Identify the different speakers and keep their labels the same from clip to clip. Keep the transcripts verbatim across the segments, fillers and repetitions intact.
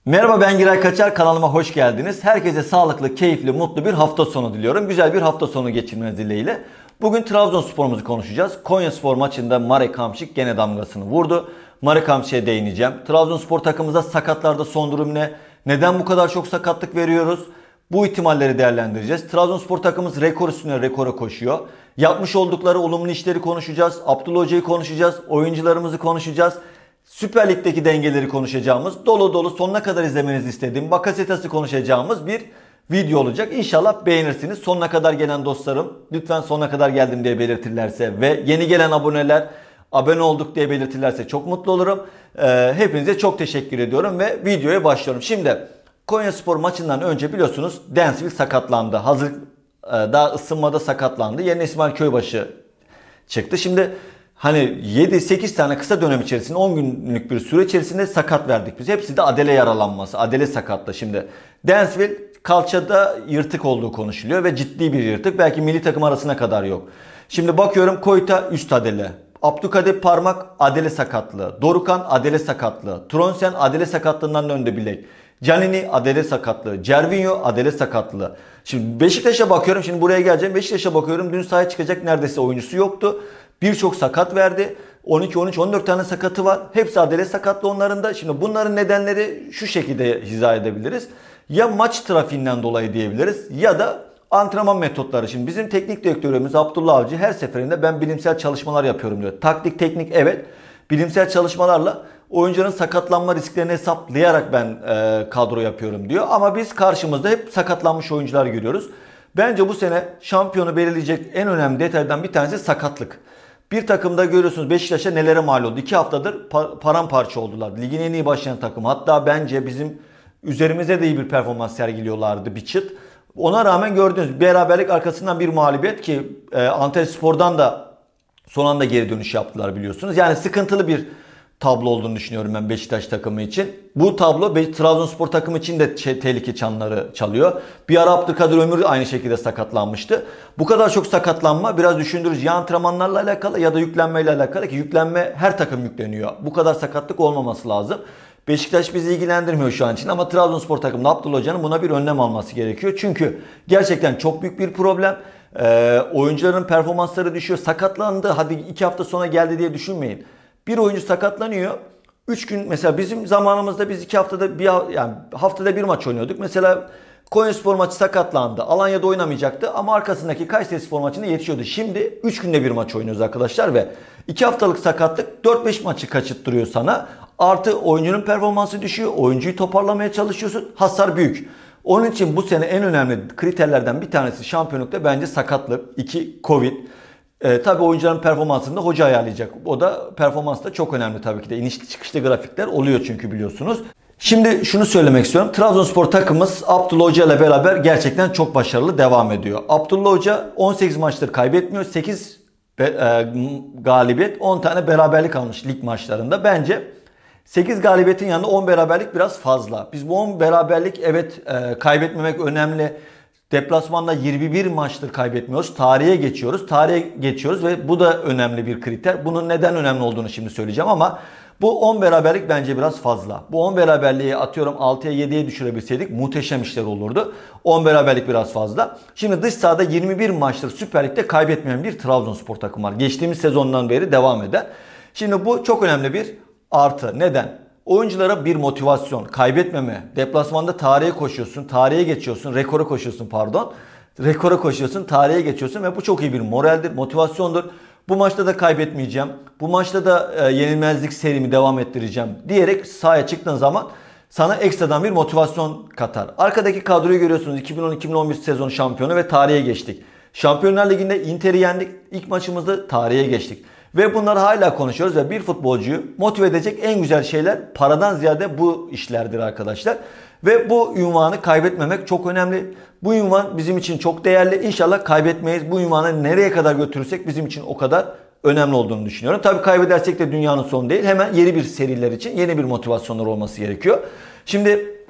Speaker 1: Merhaba, ben Giray Kaçar, kanalıma hoş geldiniz. Herkese sağlıklı, keyifli, mutlu bir hafta sonu diliyorum. Güzel bir hafta sonu geçirmeniz dileğiyle. Bugün Trabzonspor'umuzu konuşacağız. Konyaspor maçında Marek Hamšík gene damgasını vurdu. Marek Hamšík'e değineceğim. Trabzonspor takımımızda sakatlarda son durum ne? Neden bu kadar çok sakatlık veriyoruz? Bu ihtimalleri değerlendireceğiz. Trabzonspor takımımız rekor üstüne rekora koşuyor. Yapmış oldukları olumlu işleri konuşacağız. Abdullah Hoca'yı konuşacağız. Oyuncularımızı konuşacağız. Süper Lig'deki dengeleri konuşacağımız, dolu dolu sonuna kadar izlemenizi istediğim, Bakasetas'ı konuşacağımız bir video olacak. İnşallah beğenirsiniz. Sonuna kadar gelen dostlarım lütfen sonuna kadar geldim diye belirtirlerse ve yeni gelen aboneler abone olduk diye belirtirlerse çok mutlu olurum. Ee, hepinize çok teşekkür ediyorum ve videoya başlıyorum. Şimdi Konyaspor maçından önce biliyorsunuz Densville sakatlandı. Hazır daha ısınmada sakatlandı. Yerine İsmail Köybaşı çıktı. Şimdi hani yedi sekiz tane kısa dönem içerisinde on günlük bir süre içerisinde sakat verdik biz. Hepsi de adele yaralanması. Adele sakatlı şimdi. Densville kalçada yırtık olduğu konuşuluyor ve ciddi bir yırtık. Belki milli takım arasına kadar yok. Şimdi bakıyorum Koyta üst adele. Abdülkadir Parmak adele sakatlığı. Dorukan adele sakatlığı. Tronsen adele sakatlığından döndü bilek. Canini adele sakatlığı. Cervinho adele sakatlığı. Şimdi Beşiktaş'a bakıyorum. Şimdi buraya geleceğim. Beşiktaş'a bakıyorum. Dün sahaya çıkacak neredeyse oyuncusu yoktu. Birçok sakat verdi. on iki, on üç, on dört tane sakatı var. Hepsi adele sakatlı onların da. Şimdi bunların nedenleri şu şekilde izah edebiliriz. Ya maç trafiğinden dolayı diyebiliriz ya da antrenman metotları. Şimdi bizim teknik direktörümüz Abdullah Avcı her seferinde ben bilimsel çalışmalar yapıyorum diyor. Taktik, teknik evet. Bilimsel çalışmalarla oyuncuların sakatlanma risklerini hesaplayarak ben e, kadro yapıyorum diyor. Ama biz karşımızda hep sakatlanmış oyuncular görüyoruz. Bence bu sene şampiyonu belirleyecek en önemli detaydan bir tanesi sakatlık. Bir takımda görüyorsunuz Beşiktaş'a nelere mal oldu. iki haftadır paramparça oldular. Ligin en iyi başlayan takım. Hatta bence bizim üzerimize de iyi bir performans sergiliyorlardı bir çıt. Ona rağmen gördüğünüz beraberlik arkasından bir mağlubiyet ki e, Antalyaspor'dan da son anda geri dönüş yaptılar biliyorsunuz. Yani sıkıntılı bir tablo olduğunu düşünüyorum ben Beşiktaş takımı için. Bu tablo Trabzonspor takımı için de tehlike çanları çalıyor. Bir ara Abdülkadir Ömür aynı şekilde sakatlanmıştı. Bu kadar çok sakatlanma biraz düşündürücü. Ya antrenmanlarla alakalı ya da yüklenmeyle alakalı ki yüklenme her takım yükleniyor. Bu kadar sakatlık olmaması lazım. Beşiktaş bizi ilgilendirmiyor şu an için ama Trabzonspor takımında Abdullah Hoca'nın buna bir önlem alması gerekiyor. Çünkü gerçekten çok büyük bir problem. Ee, oyuncuların performansları düşüyor. Sakatlandı. Hadi iki hafta sonra geldi diye düşünmeyin. Bir oyuncu sakatlanıyor. üç gün mesela bizim zamanımızda biz iki haftada bir yani haftada bir maç oynuyorduk. Mesela Konyaspor maçı sakatlandı. Alanya'da oynamayacaktı ama arkasındaki Kayserispor maçına yetişiyordu. Şimdi üç günde bir maç oynuyoruz arkadaşlar ve iki haftalık sakatlık dört beş maçı kaçırttırıyor sana. Artı oyuncunun performansı düşüyor. Oyuncuyu toparlamaya çalışıyorsun. Hasar büyük. Onun için bu sene en önemli kriterlerden bir tanesi şampiyonlukta bence sakatlık. iki Covid. E, tabii oyuncuların performansını da hoca ayarlayacak. O da performans da çok önemli tabii ki de. İnişli çıkışlı grafikler oluyor çünkü biliyorsunuz. Şimdi şunu söylemek istiyorum. Trabzonspor takımımız Abdullah Hoca ile beraber gerçekten çok başarılı devam ediyor. Abdullah Hoca on sekiz maçtır kaybetmiyor. sekiz be, e, galibiyet, on tane beraberlik almış lig maçlarında. Bence sekiz galibiyetin yanında on beraberlik biraz fazla. Biz bu on beraberlik evet e, kaybetmemek önemli. Deplasmanda yirmi bir maçtır kaybetmiyoruz. Tarihe geçiyoruz. Tarihe geçiyoruz ve bu da önemli bir kriter. Bunun neden önemli olduğunu şimdi söyleyeceğim ama bu on beraberlik bence biraz fazla. Bu on beraberliği atıyorum altıya yediye düşürebilseydik muhteşem işler olurdu. on beraberlik biraz fazla. Şimdi dış sahada yirmi bir maçtır Süper Lig'de kaybetmeyen bir Trabzonspor takım var. Geçtiğimiz sezondan beri devam eden. Şimdi bu çok önemli bir artı. Neden? Oyunculara bir motivasyon, kaybetmeme, deplasmanda tarihe koşuyorsun, tarihe geçiyorsun, rekora koşuyorsun pardon. Rekora koşuyorsun, tarihe geçiyorsun ve bu çok iyi bir moraldir, motivasyondur. Bu maçta da kaybetmeyeceğim, bu maçta da e, yenilmezlik serimi devam ettireceğim diyerek sahaya çıktığın zaman sana ekstradan bir motivasyon katar. Arkadaki kadroyu görüyorsunuz iki bin on iki bin on bir sezonu şampiyonu ve tarihe geçtik. Şampiyonlar Ligi'nde Inter'i yendik, ilk maçımızda tarihe geçtik. Ve bunları hala konuşuyoruz ve bir futbolcuyu motive edecek en güzel şeyler paradan ziyade bu işlerdir arkadaşlar. Ve bu ünvanı kaybetmemek çok önemli. Bu ünvan bizim için çok değerli. İnşallah kaybetmeyiz. Bu ünvanı nereye kadar götürürsek bizim için o kadar önemli olduğunu düşünüyorum. Tabii kaybedersek de dünyanın sonu değil. Hemen yeni bir seriler için yeni bir motivasyonlar olması gerekiyor. Şimdi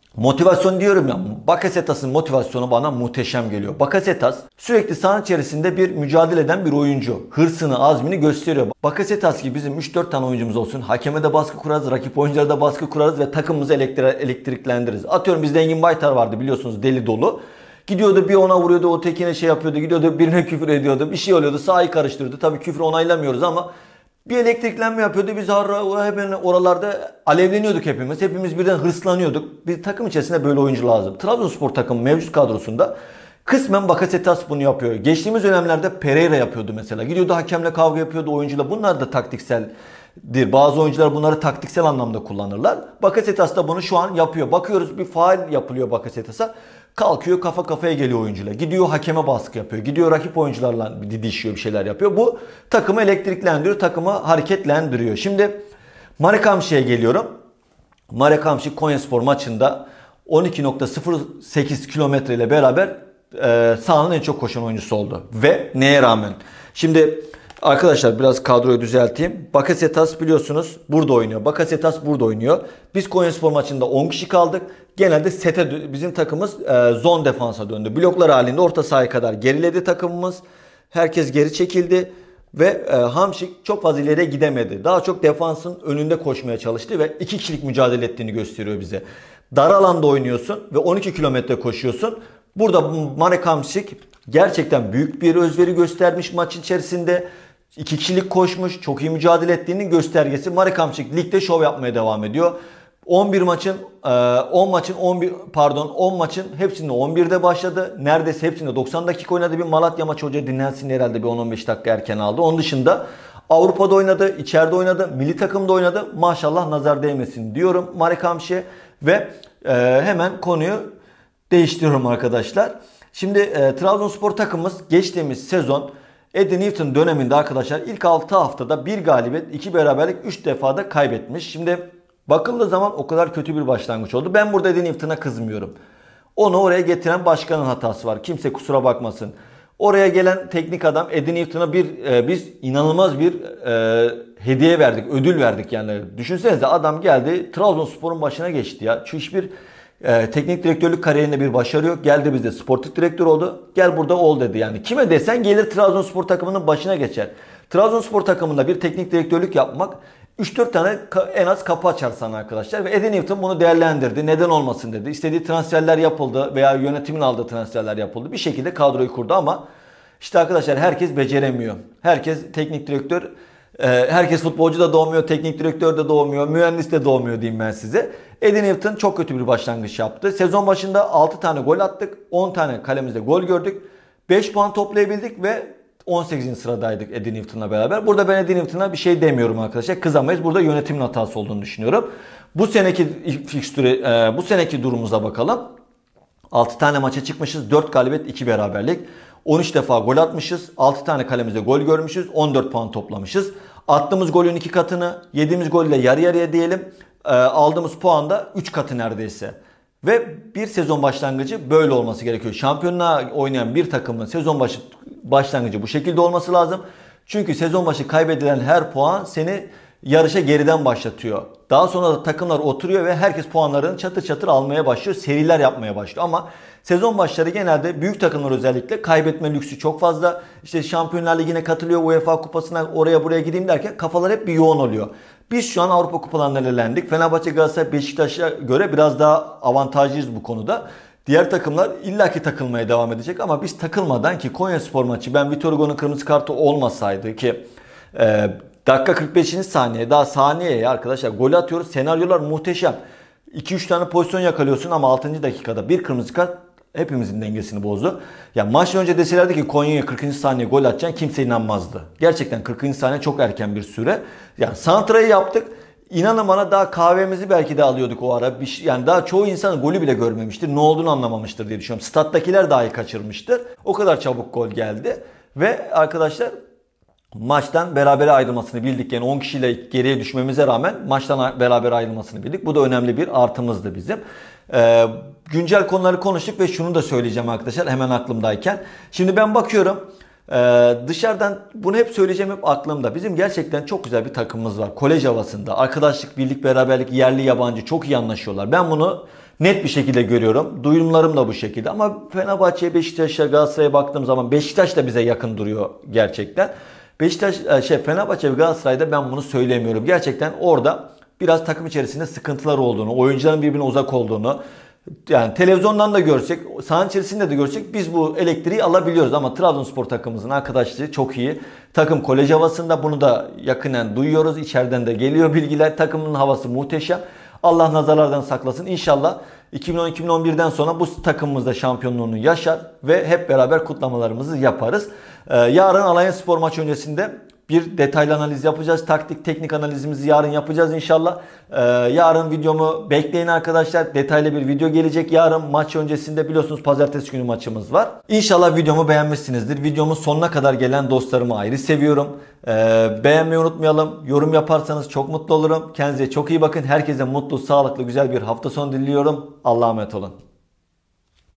Speaker 1: Motivasyon diyorum ya, Bakasetas'ın motivasyonu bana muhteşem geliyor. Bakasetas sürekli saha içerisinde bir mücadele eden bir oyuncu. Hırsını, azmini gösteriyor. Bakasetas gibi bizim üç dört tane oyuncumuz olsun. Hakeme de baskı kurarız, rakip oyunculara da baskı kurarız ve takımımızı elektri- elektriklendiririz. Atıyorum bizde Engin Baytar vardı, biliyorsunuz, deli dolu. Gidiyordu bir ona vuruyordu, o tekine şey yapıyordu, gidiyordu birine küfür ediyordu, bir şey oluyordu, sahayı karıştırıyordu. Tabii küfür onaylamıyoruz ama bir elektriklenme yapıyordu. Biz hemen oralarda alevleniyorduk hepimiz. Hepimiz birden hırslanıyorduk. Bir takım içerisinde böyle oyuncu lazım. Trabzonspor takımı mevcut kadrosunda kısmen Bakasetas bunu yapıyor. Geçtiğimiz dönemlerde Pereira yapıyordu mesela. Gidiyordu hakemle kavga yapıyordu oyuncuyla. Bunlar da taktikseldir. Bazı oyuncular bunları taktiksel anlamda kullanırlar. Bakasetas da bunu şu an yapıyor. Bakıyoruz bir faul yapılıyor Bakasetas'a. Kalkıyor, kafa kafaya geliyor oyuncuyla. Gidiyor hakeme baskı yapıyor. Gidiyor rakip oyuncularla didişiyor, bir şeyler yapıyor. Bu takımı elektriklendiriyor, takımı hareketlendiriyor. Şimdi Marek Hamšik'e geliyorum. Marek Hamšik Konyaspor maçında on iki nokta sıfır sekiz kilometre ile beraber e, sahanın en çok koşan oyuncusu oldu. Ve neye rağmen? Şimdi arkadaşlar biraz kadroyu düzelteyim. Bakasetas biliyorsunuz burada oynuyor. Bakasetas burada oynuyor. Biz Konyaspor maçında on kişi kaldık. Genelde sete bizim takımımız e, zon defansa döndü. Bloklar halinde orta sahaya kadar geriledi takımımız. Herkes geri çekildi. Ve e, Hamšik çok fazla ileriye gidemedi. Daha çok defansın önünde koşmaya çalıştı ve iki kişilik mücadele ettiğini gösteriyor bize. Dar alanda oynuyorsun ve on iki kilometre koşuyorsun. Burada Marek Hamšik gerçekten büyük bir özveri göstermiş maç içerisinde. İki kişilik koşmuş, çok iyi mücadele ettiğinin göstergesi. Marek Hamšik ligde şov yapmaya devam ediyor. on bir maçın on maçın on bir pardon on maçın hepsinde on birde başladı. Neredeyse hepsinde doksan dakika oynadı. Bir Malatya maçı hoca dinlensin herhalde bir on on beş dakika erken aldı. Onun dışında Avrupa'da oynadı, içeride oynadı, milli takımda oynadı. Maşallah nazar değmesin diyorum Marek Hamšik'e ve e, hemen konuyu değiştiriyorum arkadaşlar. Şimdi e, Trabzonspor takımımız geçtiğimiz sezon Eddie Newton döneminde arkadaşlar ilk altı haftada bir galibiyet, iki beraberlik, üç defada kaybetmiş. Şimdi bakıldığı zaman o kadar kötü bir başlangıç oldu. Ben burada Eddie Newton'a kızmıyorum. Onu oraya getiren başkanın hatası var. Kimse kusura bakmasın. Oraya gelen teknik adam Eddie Newton'a bir e, biz inanılmaz bir e, hediye verdik, ödül verdik yani. Düşünsenize adam geldi Trabzonspor'un başına geçti ya. Şu hiçbir e, teknik direktörlük kariyerinde bir başarı yok. Geldi bizde sportif direktör oldu. Gel burada ol dedi yani. Kime desen gelir Trabzonspor takımının başına geçer. Trabzonspor takımında bir teknik direktörlük yapmak üç dört tane en az kapı açar sana arkadaşlar. Ve Eddie Newton bunu değerlendirdi. Neden olmasın dedi. İstediği transferler yapıldı veya yönetimin aldığı transferler yapıldı. Bir şekilde kadroyu kurdu ama işte arkadaşlar herkes beceremiyor. Herkes teknik direktör, herkes futbolcu da doğmuyor, teknik direktör de doğmuyor, mühendis de doğmuyor diyeyim ben size. Eddie Newton çok kötü bir başlangıç yaptı. Sezon başında altı tane gol attık. on tane kalemizde gol gördük. beş puan toplayabildik ve on sekizinci sıradaydık Eddie Newton'la beraber. Burada ben Eddie Newton'a bir şey demiyorum arkadaşlar. Kızamayız. Burada yönetimin hatası olduğunu düşünüyorum. Bu seneki fikstüre, bu seneki durumumuza bakalım. altı tane maça çıkmışız. dört galibiyet, iki beraberlik. on üç defa gol atmışız. altı tane kalemize gol görmüşüz. on dört puan toplamışız. Attığımız golün iki katını, yediğimiz golle yarı yarıya diyelim. Aldığımız puan da üç katı neredeyse. Ve bir sezon başlangıcı böyle olması gerekiyor. Şampiyonluğa oynayan bir takımın sezon başı başlangıcı bu şekilde olması lazım. Çünkü sezon başı kaybedilen her puan seni yarışa geriden başlatıyor. Daha sonra da takımlar oturuyor ve herkes puanlarını çatır çatır almaya başlıyor. Seriler yapmaya başlıyor. Ama sezon başları genelde büyük takımlar özellikle kaybetme lüksü çok fazla. İşte Şampiyonlar Ligi'ne katılıyor, UEFA Kupası'na oraya buraya gideyim derken kafalar hep bir yoğun oluyor. Biz şu an Avrupa Kupalarından elendik. Fenerbahçe, Galatasaray, Beşiktaş'a göre biraz daha avantajlıyız bu konuda. Diğer takımlar illaki takılmaya devam edecek ama biz takılmadan ki Konyaspor maçı ben Vitor Hugo'nun kırmızı kartı olmasaydı ki e, dakika kırk beşinci saniye daha saniyeye arkadaşlar gol atıyoruz. Senaryolar muhteşem. iki üç tane pozisyon yakalıyorsun ama altıncı dakikada bir kırmızı kart hepimizin dengesini bozdu. Ya maç önce deselerdi ki Konya'ya kırkıncı saniye gol atacaksın kimse inanmazdı. Gerçekten kırkıncı saniye çok erken bir süre. Yani santrayı yaptık. İnanın bana daha kahvemizi belki de alıyorduk o ara. Bir şey, yani daha çoğu insan golü bile görmemiştir. Ne olduğunu anlamamıştır diye düşünüyorum. Stat'takiler dahi kaçırmıştır. O kadar çabuk gol geldi. Ve arkadaşlar maçtan berabere ayrılmasını bildik. Yani on kişiyle geriye düşmemize rağmen maçtan beraber ayrılmasını bildik. Bu da önemli bir artımızdı bizim. Ee, güncel konuları konuştuk ve şunu da söyleyeceğim arkadaşlar hemen aklımdayken. Şimdi ben bakıyorum Ee, dışarıdan bunu hep söyleyeceğim, hep aklımda. Bizim gerçekten çok güzel bir takımımız var. Kolej havasında. Arkadaşlık, birlik, beraberlik, yerli yabancı çok iyi anlaşıyorlar. Ben bunu net bir şekilde görüyorum. Duyumlarım da bu şekilde. Ama Fenerbahçe'ye, Beşiktaş'a, Galatasaray'a baktığım zaman Beşiktaş da bize yakın duruyor gerçekten. Beşiktaş, şey Fenerbahçe ve Galatasaray'da ben bunu söylemiyorum. Gerçekten orada biraz takım içerisinde sıkıntılar olduğunu, oyuncuların birbirine uzak olduğunu, yani televizyondan da görsek, sahanın içerisinde de görsek biz bu elektriği alabiliyoruz. Ama Trabzonspor takımımızın arkadaşlığı çok iyi. Takım kolej havasında, bunu da yakinen duyuyoruz. İçeriden de geliyor bilgiler. Takımın havası muhteşem. Allah nazarlardan saklasın. İnşallah iki bin on iki bin on birden sonra bu takımımızda şampiyonluğunu yaşar ve hep beraber kutlamalarımızı yaparız. Ee, yarın Alanyaspor maçı öncesinde bir detaylı analiz yapacağız. Taktik, teknik analizimizi yarın yapacağız inşallah. Ee, yarın videomu bekleyin arkadaşlar. Detaylı bir video gelecek. Yarın maç öncesinde biliyorsunuz pazartesi günü maçımız var. İnşallah videomu beğenmişsinizdir. Videomun sonuna kadar gelen dostlarımı ayrı seviyorum. Ee, beğenmeyi unutmayalım. Yorum yaparsanız çok mutlu olurum. Kendinize çok iyi bakın. Herkese mutlu, sağlıklı, güzel bir hafta sonu diliyorum. Allah'a emanet olun.